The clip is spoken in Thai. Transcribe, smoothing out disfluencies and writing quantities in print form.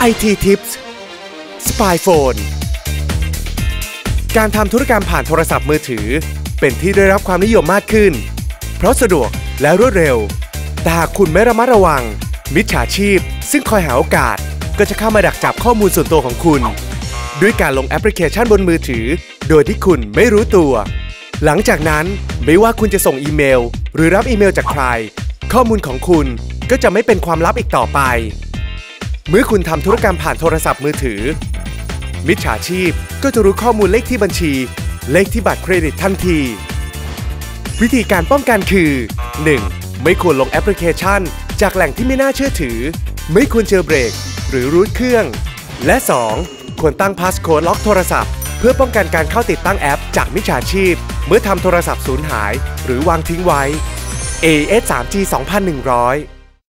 IT Tips Spyphone การทำธุรกรรมผ่านโทรศัพท์มือถือเป็นที่ได้รับความนิยมมากขึ้นเพราะสะดวกและรวดเร็วแต่หากคุณไม่ระมัดระวังมิจฉาชีพซึ่งคอยหาโอกาสก็จะเข้ามาดักจับข้อมูลส่วนตัวของคุณด้วยการลงแอปพลิเคชันบนมือถือโดยที่คุณไม่รู้ตัวหลังจากนั้นไม่ว่าคุณจะส่งอีเมลหรือรับอีเมลจากใครข้อมูลของคุณก็จะไม่เป็นความลับอีกต่อไปเมื่อคุณทำธุรกรรมผ่านโทรศัพท์มือถือมิจฉาชีพก็จะรู้ข้อมูลเลขที่บัญชีเลขที่บัตรเครดิตทันทีวิธีการป้องกันคือ 1. ไม่ควรลงแอปพลิเคชันจากแหล่งที่ไม่น่าเชื่อถือไม่ควรเจอเบรกหรือรูทเครื่องและ 2. ควรตั้งพาสโค้ดล็อกโทรศัพท์เพื่อป้องกันการเข้าติดตั้งแอปจากมิจฉาชีพเมื่อทำโทรศัพท์สูญหายหรือวางทิ้งไว้ AS 3G 2100